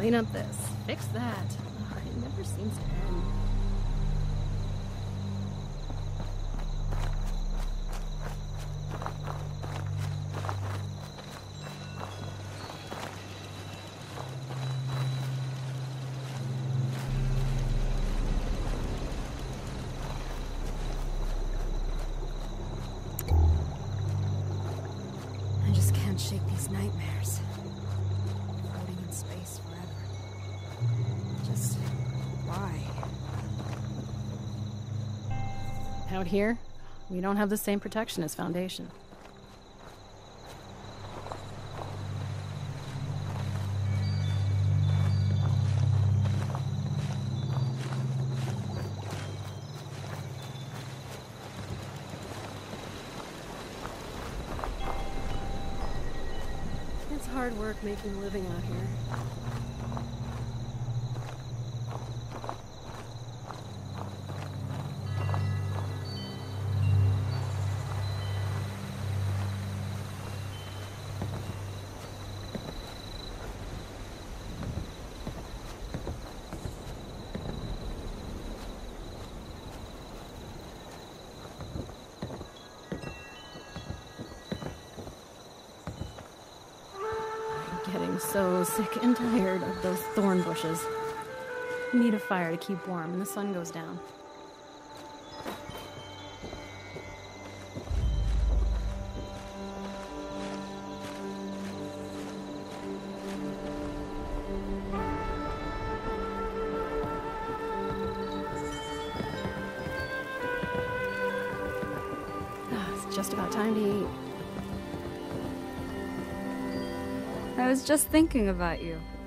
Clean up this. Fix that. Ugh, it never seems to end. I just can't shake these nightmares. Floating in space forever. Just why? Out here, we don't have the same protection as Foundation. It's hard work making a living out here. Getting so sick and tired of those thorn bushes. Need a fire to keep warm when the sun goes down. It's just about time to eat. I was just thinking about you.